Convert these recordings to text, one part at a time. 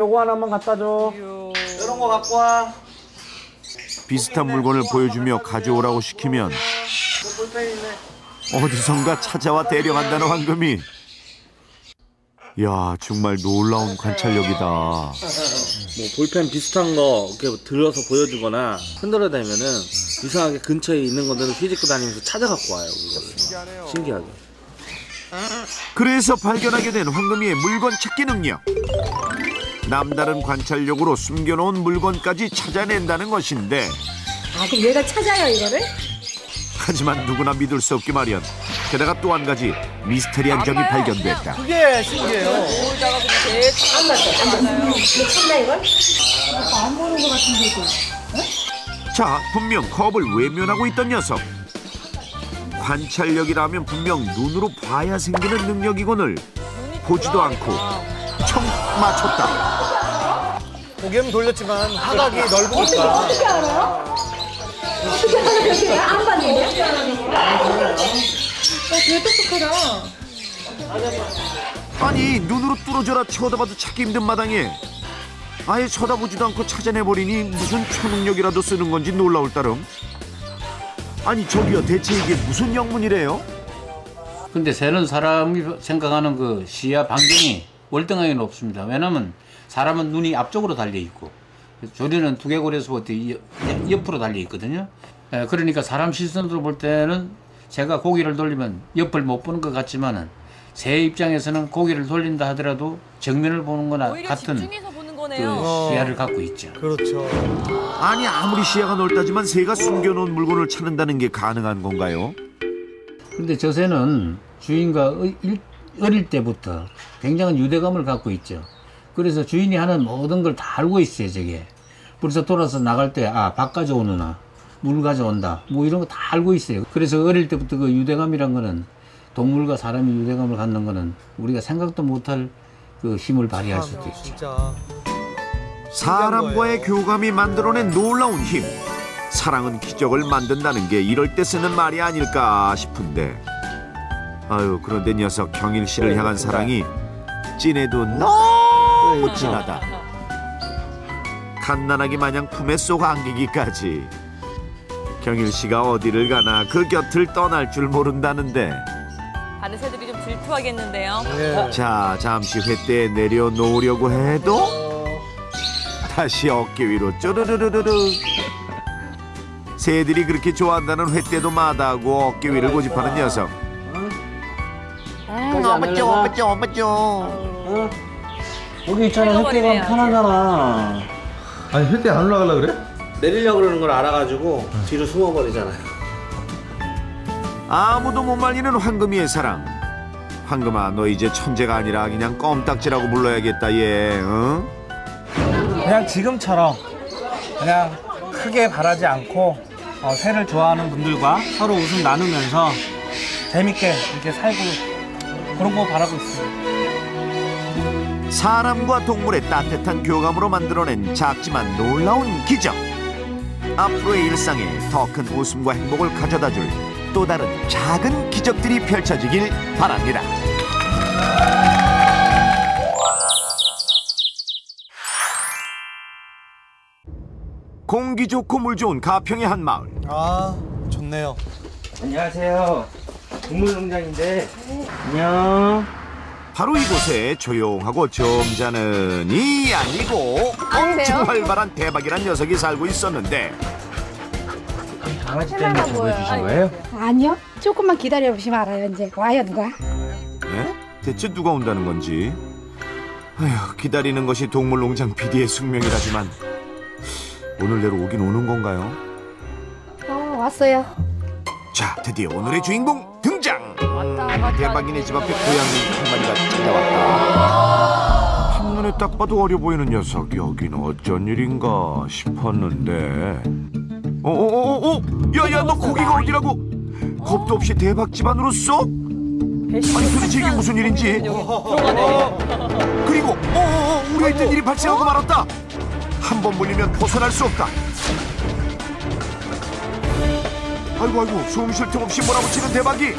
요거 하나만 갖다 줘. 이런 거 갖고 와. 비슷한 물건을 보여주며 가져오라고 시키면 어디선가 찾아와 대령한다는 황금이. 야, 정말 놀라운 관찰력이다. 뭐 볼펜 비슷한 거 이렇게 들어서 보여주거나 흔들어대면은 이상하게 근처에 있는 것들을 휘짓고 다니면서 찾아갖고 와요. 그거를. 신기하게. 그래서 발견하게 된 황금이의 물건 찾기 능력. 남다른 관찰력으로 숨겨놓은 물건까지 찾아낸다는 것인데, 아, 그럼 얘가 찾아요, 이거를? 하지만 누구나 믿을 수 없기 마련. 게다가 또 한 가지 미스터리한 점이 발견됐다. 그게 신기해요. 거울다가 그냥 제일 찾아요. 이거 찾나, 이걸? 안 보는 것 같은데, 이거. 자, 분명 컵을 외면하고 있던 녀석. 관찰력이라면 분명 눈으로 봐야 생기는 능력이거늘 보지도 않고 청 맞췄다. 고개는 돌렸지만 하각이 넓으니까. 어떻게 알아요? 어떻게 알아요? 안 봤는데요? 되게 똑똑하다. 아니, 눈으로 뚫어져라 쳐다봐도 찾기 힘든 마당에 아예 쳐다보지도 않고 찾아내버리니 무슨 초능력이라도 쓰는 건지 놀라울 따름. 아니, 저기요, 대체 이게 무슨 영문이래요? 근데 새는 사람이 생각하는 그 시야 반경이 월등하게 높습니다. 왜냐면 사람은 눈이 앞쪽으로 달려 있고 조리는 두개골에서부터 옆으로 달려 있거든요. 그러니까 사람 시선으로 볼 때는 제가 고개를 돌리면 옆을 못 보는 것 같지만은 새 입장에서는 고개를 돌린다 하더라도 정면을 보는 거나 같은 집중해서 보는 그 거네요. 시야를 갖고 있죠. 그렇죠. 아니, 아무리 시야가 넓다지만 새가 숨겨놓은 물건을 찾는다는 게 가능한 건가요? 근데 저 새는 주인과 어릴 때부터 굉장한 유대감을 갖고 있죠. 그래서 주인이 하는 모든 걸 다 알고 있어요, 저게. 그래서 돌아서 나갈 때, 아, 밥 가져오느나, 물 가져온다, 뭐 이런 거 다 알고 있어요. 그래서 어릴 때부터 그 유대감이란 거는, 동물과 사람이 유대감을 갖는 거는 우리가 생각도 못할 그 힘을 발휘할 수도 있죠. 진짜. 사람과의 교감이 만들어낸 놀라운 힘. 사랑은 기적을 만든다는 게 이럴 때 쓰는 말이 아닐까 싶은데, 아유, 그런데 녀석 경일 씨를 향한 사랑이 진해도 너무 진하다. 갓난아기 마냥 품에 쏙 안기기까지. 경일 씨가 어디를 가나 그 곁을 떠날 줄 모른다는데. 다른 새들이 좀 질투하겠는데요. 네. 자, 잠시 횃대에 내려놓으려고 해도 다시 어깨 위로 쪼르르르르르. 새들이 그렇게 좋아한다는 횃대도 마다하고 어깨 위를 고집하는 녀석. 어머죠. 여기 있잖아. 햇대가 편하잖아. 아니 혈대 안 올라가려 그래? 내리려고 그러는 걸 알아가지고 뒤로 숨어버리잖아요. 아무도 못 말리는 황금이의 사랑. 황금아, 너 이제 천재가 아니라 그냥 껌딱지라고 불러야겠다, 얘. 응? 그냥 지금처럼 그냥 크게 바라지 않고 새를 좋아하는 분들과 서로 웃음 나누면서 재밌게 이렇게 살고 그런 거 바라고 있습니다. 사람과 동물의 따뜻한 교감으로 만들어낸 작지만 놀라운 기적. 앞으로의 일상에 더 큰 웃음과 행복을 가져다줄 또 다른 작은 기적들이 펼쳐지길 바랍니다. 공기 좋고 물 좋은 가평의 한 마을. 아, 좋네요. 안녕하세요. 동물농장인데 안녕. 바로 이곳에 조용하고 점잖은이 아니고 엄청 활발한 대박이란 녀석이 살고 있었는데. 강아지 때문에 잡아주신 거예요? 아니요. 조금만 기다려보시면 알아요. 이제 와요, 누가. 네? 대체 누가 온다는 건지. 아휴, 기다리는 것이 동물농장 PD의 숙명이라지만 오늘 내로 오긴 오는 건가요? 왔어요. 자, 드디어 오늘의 주인공 등장! 왔다. 대박이네 집 앞에 고양이 한 마리가 찾아왔다. 한눈에 딱 봐도 어려 보이는 녀석. 여기는 어쩐 일인가 싶었는데. 야야, 너 고기가 어디라고? 겁도 없이 대박 집안으로 쏙? 아니, 도대체 이게 무슨 일인지. 그리고 우려에 있던 일이 발생하고 말았다. 한 번 물리면 벗어날 수 없다. 아이고, 숨 쉴 틈 없이 몰아붙이는 대박이.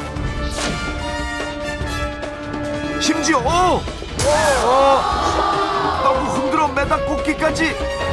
심지어 아이고, 흔들어 바다꽃기까지